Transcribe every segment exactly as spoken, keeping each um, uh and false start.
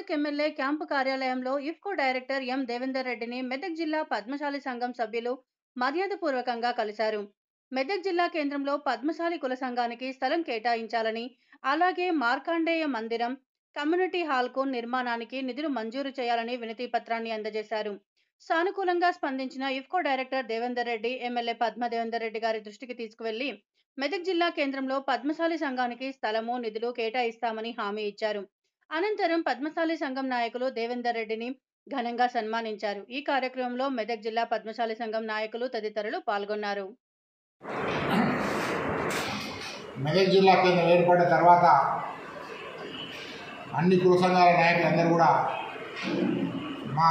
Medak MLA camp కార్యాలయంలో IFFCO director M Devender రెడ్డిని మెదక్ జిల్లా పద్మశాలి సంఘం సభ్యులు మర్యాదపూర్వకంగా కలిశారు. మెదక్ జిల్లా కేంద్రంలో పద్మశాలి కుల సంఘానికి స్థలం కేటాయించాలని, అలాగే మార్కండేయ మందిరం, కమ్యూనిటీ హాల్కు నిర్మాణానికి నిధులు మంజూరు చేయాలని వినతి పత్రాన్ని అందజేశారు. సానుకూలంగా స్పందించిన ఇఫ్కో డైరెక్టర్ దేవేందర్ రెడ్డి ఎమ్మెల్యే పద్మ దేవేందర్ రెడ్డి గారి దృష్టికి తీసుకువెళ్లి మెదక్ జిల్లా కేంద్రంలో పద్మశాలి సంఘానికి స్థలము, నిధులు కేటాయిస్తామని హామీ ఇచ్చారు. అనంతరం పద్మశాలి సంఘం నాయకులు దేవేందర్ రెడ్డిని ఘనంగా సన్మానించారు. ఈ కార్యక్రమంలో మెదక్ జిల్లా పద్మశాలి సంఘం నాయకులు తదితరులు పాల్గొన్నారు. మెదక్ జిల్లా కేంద్రం ఏర్పడిన తర్వాత అన్ని కుల సంఘాల నాయకులందరూ కూడా మా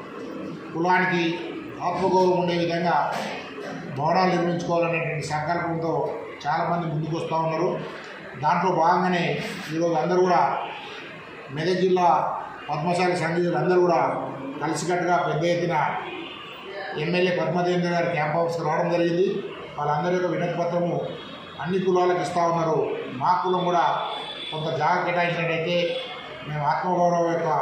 కులానికి ఆత్మగౌరవం ఉండే విధంగా భవనాలు నిర్మించుకోవాలనేటువంటి సంకల్పంతో చాలామంది ముందుకు వస్తూ ఉన్నారు. దాంట్లో భాగంగానే ఈరోజు అందరూ కూడా మెదక్ జిల్లా పద్మశాలి సంఘీయులు అందరూ కూడా కలిసికట్టుగా పెద్ద ఎత్తున ఎమ్మెల్యే పద్మదేవేంద్ర గారి క్యాంప్ హౌస్కి రావడం జరిగింది. వాళ్ళందరి యొక్క వినతి పత్రము అన్ని కులాలకు ఇస్తూ ఉన్నారు. మా కులం కూడా కొంత జాగ్రత్త కేటాయించినట్టయితే మేము ఆత్మగౌరవం యొక్క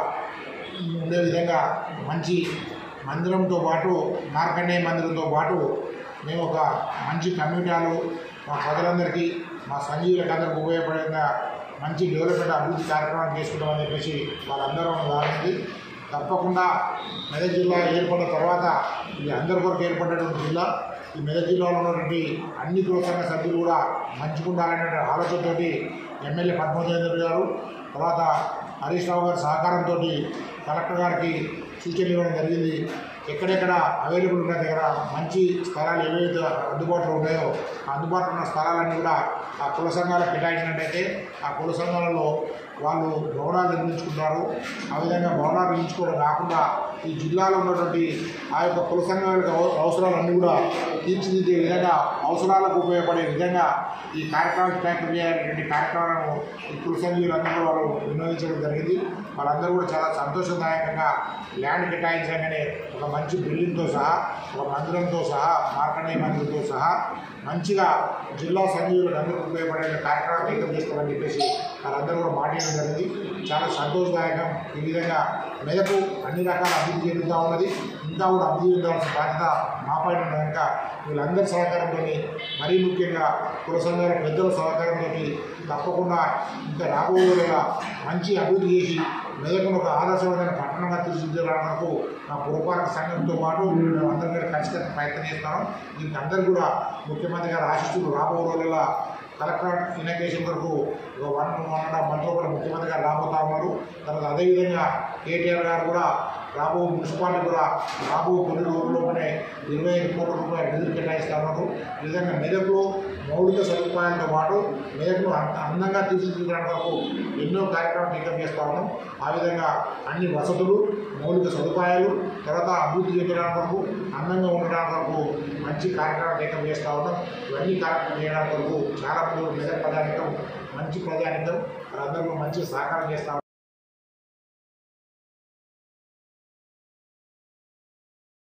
ఉండే విధంగా మంచి మందిరంతో పాటు మార్కండేయ మందిరంతో పాటు మేము ఒక మంచి కమ్యూనిటీలు మా ప్రజలందరికీ మా సంఘీయులకు అందరికీ ఉపయోగపడేందుకు మంచి డెవలప్మెంట్ అభివృద్ధి కార్యక్రమాలు చేసుకుంటామని చెప్పేసి వాళ్ళందరూ దానికి తప్పకుండా మెదక్ జిల్లా ఏర్పడిన తర్వాత ఇది అందరి కొరకు ఏర్పడినటువంటి జిల్లా. ఈ మెదక్ జిల్లాలో ఉన్నటువంటి అన్ని కుల సంఘ సభ్యులు కూడా మంచిగుండాలనే ఆలోచనతోటి ఎమ్మెల్యే పద్మదేవేంద్ర గారు తర్వాత హరీష్ రావు గారి సహకారంతో కలెక్టర్ గారికి సూచనలు ఇవ్వడం జరిగింది. ఎక్కడెక్కడ అవైలబుల్ ఉన్న దగ్గర మంచి స్థలాలు ఏవైతే అందుబాటులో ఉన్నాయో ఆ అందుబాటులో ఉన్న స్థలాలన్నీ కూడా ఆ కుల సంఘాలకు కేటాయించినట్టయితే ఆ కుల సంఘాలలో వాళ్ళు భవనాలు నిర్మించుకుంటారు. ఆ విధంగా భవనాలు నిర్మించుకోవడం కాకుండా ఈ జిల్లాలో ఉన్నటువంటి ఆ యొక్క కుల సంఘాలకు అవసరాలన్నీ కూడా తీర్చిదిద్దే విధంగా అవసరాలకు ఉపయోగపడే విధంగా ఈ కార్యక్రమాలు ట్యాక్టర్ చేయాలనేటువంటి కార్యక్రమాలను ఈ కుల సంఘీయులందరూ వాళ్ళు వినియోగించడం జరిగింది. వాళ్ళందరూ కూడా చాలా సంతోషదాయకంగా ల్యాండ్ కేటాయించగానే ఒక మంచి బిల్డింగ్తో సహా ఒక మందిరంతో సహా మార్కండేయ మందిరంతో సహా మంచిగా జిల్లా సంఘీయులకు అందరికీ ఉపయోగపడే కార్యక్రమాలు ఏకం చేస్తామని చెప్పేసి వాళ్ళందరూ కూడా మాట్లాడడం జరిగింది. చాలా సంతోషదాయకం. ఈ విధంగా మెదకు అన్ని రకాల అభివృద్ధి చెందుతూ ఉన్నది. ఇంకా కూడా అభివృద్ధి చెందాల్సిన బాధ్యత మా పైన ఉన్న కనుక వీళ్ళందరి సహకారంతో మరీ ముఖ్యంగా కుల సంఘాల పెద్దల సహకారంతో తప్పకుండా ఇంకా రాబోయేలా మంచి అభివృద్ధి చేసి మెదకును ఒక ఆదర్శవంతమైన పట్టణంగా తీర్చిదిద్దడానికి మా పురపాలక సంఘంతో పాటు మేము అందరం కూడా ఖచ్చితంగా ప్రయత్నం చేస్తాము. దీనికి అందరూ కూడా ముఖ్యమంత్రి గారి ఆశీస్సులు రాబో రోజుల కలెక్టర్ ఇనాగ్రేషన్ వరకు ఒక వన్ వన్ అండ్ హాఫ్ మంత్లో కూడా ముఖ్యమంత్రి గారు రాబోతా ఉన్నారు. తర్వాత అదేవిధంగా కేటీఆర్ గారు కూడా రాబో మున్సిపాలిటీ కూడా రాబో కొన్ని రోజుల్లోనే ఇరవై ఐదు కోట్ల రూపాయలు నిధులు కేటాయిస్తా ఉన్నారు. ఈ విధంగా మెదకులో మౌలిక సదుపాయాలతో పాటు మెదకును అందంగా తీర్చిదిద్దడానికి వరకు ఎన్నో కార్యక్రమాలు టేకప్ చేస్తూ ఉన్నాం. ఆ విధంగా అన్ని వసతులు, మౌలిక సదుపాయాలు, తర్వాత అభివృద్ధి చెందడానికి వరకు అందంగా ఉండడానికి వరకు మంచి కార్యక్రమాలు టేకప్ చేస్తూ ఉన్నాం. ఇవన్నీ కార్యక్రమం చేయడానికి వరకు చాలా మంది మెదక్ ప్రజానికం మంచి ప్రజానికం వాళ్ళందరూ మంచి సహకారం చేస్తూ